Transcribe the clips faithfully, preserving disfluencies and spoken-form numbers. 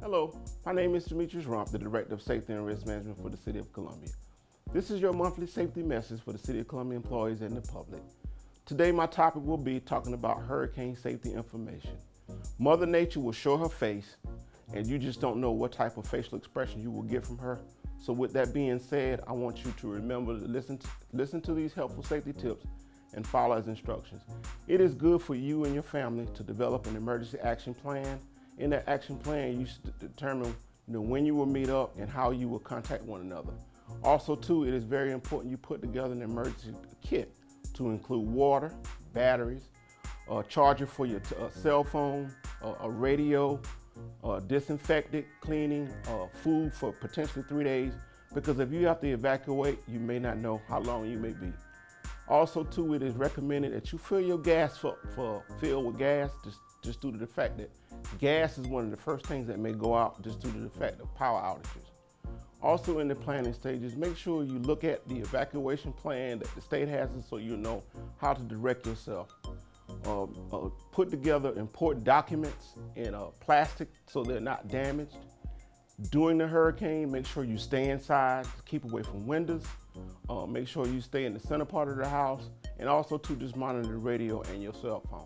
Hello, my name is Demetrius Rump, the Director of Safety and Risk Management for the City of Columbia. This is your monthly safety message for the City of Columbia employees and the public. Today my topic will be talking about hurricane safety information. Mother Nature will show her face and you just don't know what type of facial expression you will get from her. So with that being said, I want you to remember to listen to, listen to these helpful safety tips and follow as instructions. It is good for you and your family to develop an emergency action plan. In that action plan, you should determine you know, when you will meet up and how you will contact one another. Also too, it is very important you put together an emergency kit to include water, batteries, a charger for your uh, cell phone, uh, a radio, uh, disinfectant, cleaning, uh, food for potentially three days, because if you have to evacuate, you may not know how long you may be. Also too, it is recommended that you fill your gas for, for fill with gas just, just due to the fact that gas is one of the first things that may go out just due to the fact of power outages. Also in the planning stages, make sure you look at the evacuation plan that the state has so you know how to direct yourself. Um, uh, put together important documents in uh, plastic so they're not damaged. During the hurricane, make sure you stay inside, keep away from windows. Uh, make sure you stay in the center part of the house, and also to just monitor the radio and your cell phone.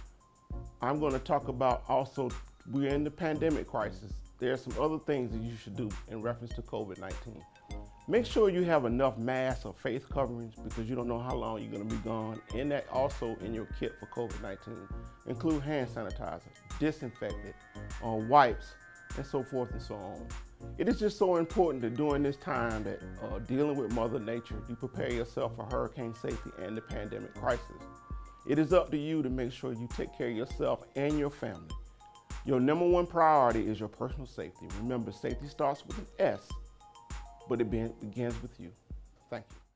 I'm going to talk about also, we're in the pandemic crisis. There are some other things that you should do in reference to COVID nineteen. Make sure you have enough masks or face coverings because you don't know how long you're going to be gone. And that also in your kit for COVID nineteen. Include hand sanitizer, disinfectant, uh, wipes, and so forth and so on. It is just so important that during this time that uh, dealing with Mother Nature, you prepare yourself for hurricane safety and the pandemic crisis. It is up to you to make sure you take care of yourself and your family. Your number one priority is your personal safety. Remember, safety starts with an S, but it begins with you. Thank you.